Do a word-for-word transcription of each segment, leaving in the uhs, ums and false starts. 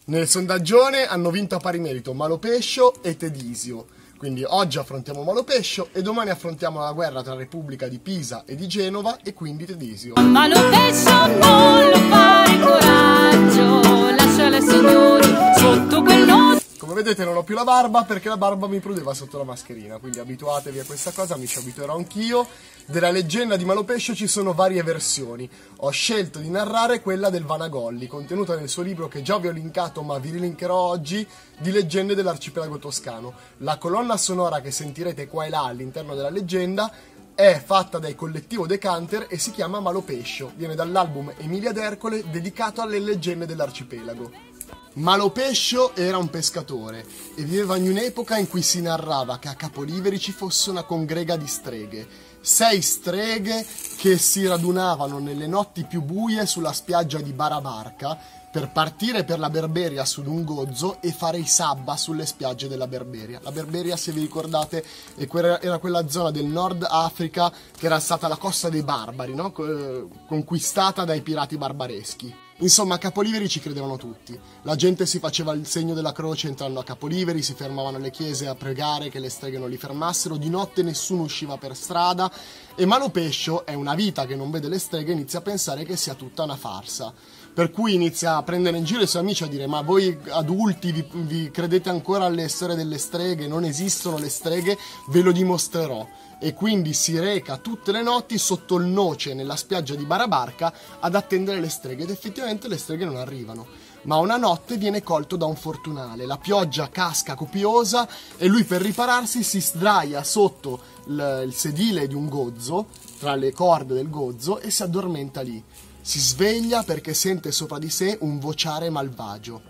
Nel sondaggione hanno vinto a pari merito Malopescio e Tedisio. Quindi oggi affrontiamo Malopescio e domani affrontiamo la guerra tra la Repubblica di Pisa e di Genova e quindi Tedisio. Malopescio non lo fare coraggio, lasciala ai signori sotto quel nodo. Come vedete non ho più la barba perché la barba mi prudeva sotto la mascherina, quindi abituatevi a questa cosa, mi ci abituerò anch'io. Della leggenda di Malopescio ci sono varie versioni. Ho scelto di narrare quella del Vanagolli, contenuta nel suo libro che già vi ho linkato ma vi rilinkerò oggi, di leggende dell'arcipelago toscano. La colonna sonora che sentirete qua e là all'interno della leggenda è fatta dal collettivo Decanter e si chiama Malopescio. Viene dall'album Emilia d'Ercole dedicato alle leggende dell'arcipelago. Malopescio era un pescatore e viveva in un'epoca in cui si narrava che a Capoliveri ci fosse una congrega di streghe. Sei streghe che si radunavano nelle notti più buie sulla spiaggia di Barabarca per partire per la Berberia su d'un gozzo e fare i sabba sulle spiagge della Berberia. La Berberia, se vi ricordate, era quella zona del Nord Africa che era stata la costa dei barbari, no? Conquistata dai pirati barbareschi. Insomma, a Capoliveri ci credevano tutti. La gente si faceva il segno della croce entrando a Capoliveri, si fermavano alle chiese a pregare che le streghe non li fermassero, di notte nessuno usciva per strada e Malopescio, è una vita che non vede le streghe, inizia a pensare che sia tutta una farsa. Per cui inizia a prendere in giro i suoi amici a dire: ma voi adulti vi, vi credete ancora alle storie delle streghe? Non esistono le streghe, ve lo dimostrerò. E quindi si reca tutte le notti sotto il noce nella spiaggia di Barabarca ad attendere le streghe ed effettivamente le streghe non arrivano. Ma una notte viene colto da un fortunale, la pioggia casca copiosa e lui per ripararsi si sdraia sotto il, il sedile di un gozzo, tra le corde del gozzo, e si addormenta lì. Si sveglia perché sente sopra di sé un vociare malvagio.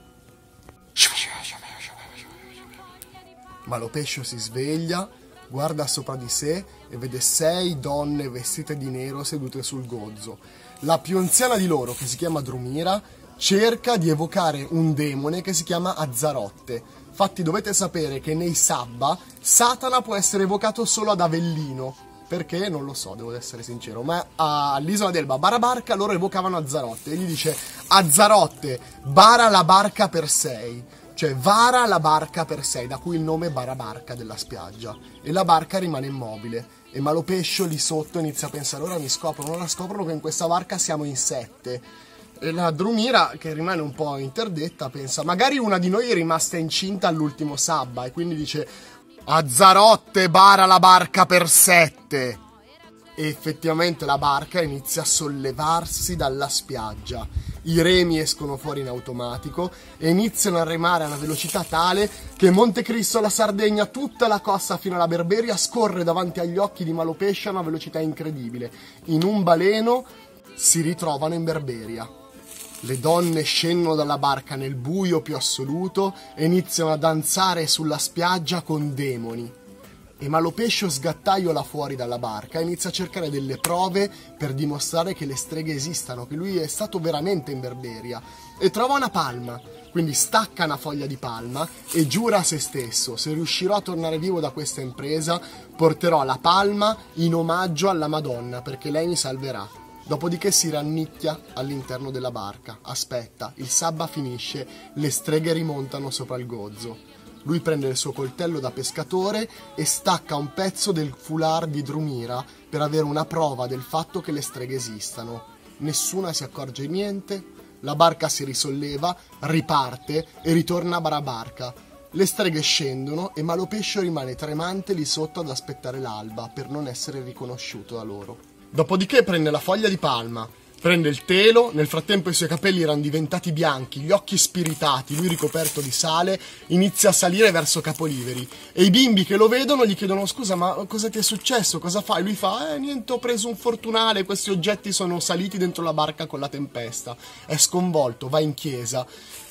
Malopescio si sveglia, guarda sopra di sé e vede sei donne vestite di nero sedute sul gozzo. La più anziana di loro, che si chiama Drumira, cerca di evocare un demone che si chiama Azzarotte. Infatti dovete sapere che nei Sabba Satana può essere evocato solo ad Avellino. Perché? Non lo so, devo essere sincero, ma all'isola d'Elba, Barabarca, loro evocavano Azzarotte e gli dice: Azzarotte, bara la barca per sei, cioè vara la barca per sei, da cui il nome Barabarca della spiaggia, e la barca rimane immobile e Malopescio lì sotto inizia a pensare: ora mi scoprono, ora scoprono che in questa barca siamo in sette. E la Drumira, che rimane un po' interdetta, pensa: magari una di noi è rimasta incinta all'ultimo sabba, e quindi dice: Azzarotte, bara la barca per sette. E effettivamente la barca inizia a sollevarsi dalla spiaggia. I remi escono fuori in automatico e iniziano a remare a una velocità tale che Montecristo, la Sardegna, tutta la costa fino alla Berberia scorre davanti agli occhi di Malopescio a una velocità incredibile. In un baleno si ritrovano in Berberia. Le donne scendono dalla barca nel buio più assoluto e iniziano a danzare sulla spiaggia con demoni. E Malopescio sgattaiola fuori dalla barca e inizia a cercare delle prove per dimostrare che le streghe esistano, che lui è stato veramente in Berberia. E trova una palma, quindi stacca una foglia di palma e giura a se stesso: se riuscirò a tornare vivo da questa impresa, porterò la palma in omaggio alla Madonna, perché lei mi salverà. Dopodiché si rannicchia all'interno della barca, aspetta, il sabba finisce, le streghe rimontano sopra il gozzo. Lui prende il suo coltello da pescatore e stacca un pezzo del foulard di Drumira per avere una prova del fatto che le streghe esistano. Nessuna si accorge di niente, la barca si risolleva, riparte e ritorna a Barabarca. Le streghe scendono e Malopescio rimane tremante lì sotto ad aspettare l'alba per non essere riconosciuto da loro. Dopodiché prende la foglia di palma, prende il telo, nel frattempo i suoi capelli erano diventati bianchi, gli occhi spiritati, lui ricoperto di sale, inizia a salire verso Capoliveri e i bimbi che lo vedono gli chiedono: scusa, ma cosa ti è successo, cosa fai? Lui fa: eh niente, ho preso un fortunale, questi oggetti sono saliti dentro la barca con la tempesta. È sconvolto, va in chiesa,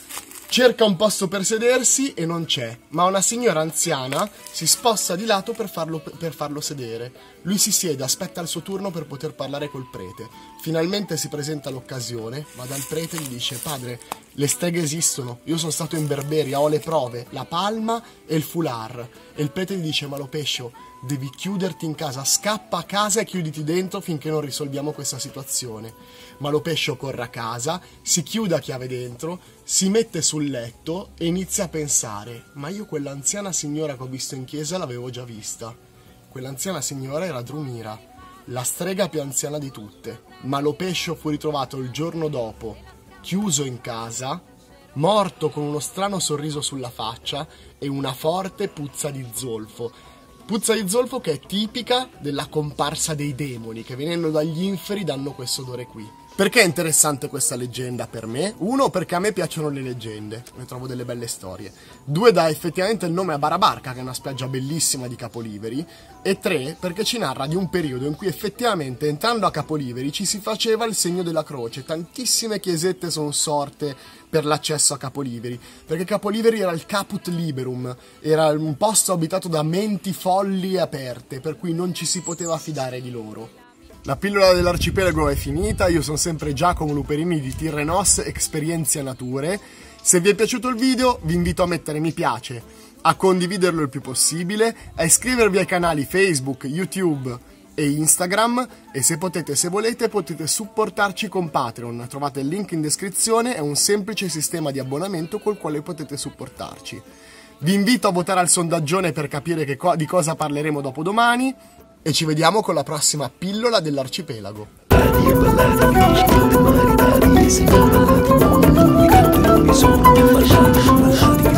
cerca un posto per sedersi e non c'è, ma una signora anziana si sposta di lato per farlo, per farlo sedere. Lui si siede, aspetta il suo turno per poter parlare col prete. Finalmente si presenta l'occasione, va dal prete e gli dice: padre, le streghe esistono, io sono stato in Berberia, ho le prove, la palma e il foulard. E il prete gli dice: Malopescio, devi chiuderti in casa, scappa a casa e chiuditi dentro finché non risolviamo questa situazione. Malopescio corre a casa, si chiude a chiave dentro, si mette sul letto e inizia a pensare: ma io quell'anziana signora che ho visto in chiesa l'avevo già vista. Quell'anziana signora era Drumira, la strega più anziana di tutte. Malopescio fu ritrovato il giorno dopo, chiuso in casa, morto con uno strano sorriso sulla faccia e una forte puzza di zolfo. Puzza di zolfo che è tipica della comparsa dei demoni, che venendo dagli inferi danno questo odore qui. Perché è interessante questa leggenda per me? Uno, perché a me piacciono le leggende, ne trovo delle belle storie. Due, dà effettivamente il nome a Barabarca, che è una spiaggia bellissima di Capoliveri. E tre, perché ci narra di un periodo in cui effettivamente entrando a Capoliveri ci si faceva il segno della croce. Tantissime chiesette sono sorte per l'accesso a Capoliveri, perché Capoliveri era il caput liberum, era un posto abitato da menti folli e aperte, per cui non ci si poteva fidare di loro. La pillola dell'arcipelago è finita, io sono sempre Giacomo Luperini di Tirrenos Experienzia Nature. Se vi è piaciuto il video vi invito a mettere mi piace, a condividerlo il più possibile, a iscrivervi ai canali Facebook, YouTube e Instagram e se potete, se volete, potete supportarci con Patreon. Trovate il link in descrizione, è un semplice sistema di abbonamento col quale potete supportarci. Vi invito a votare al sondaggione per capire che co- di cosa parleremo dopo domani. E ci vediamo con la prossima pillola dell'arcipelago. Ballati,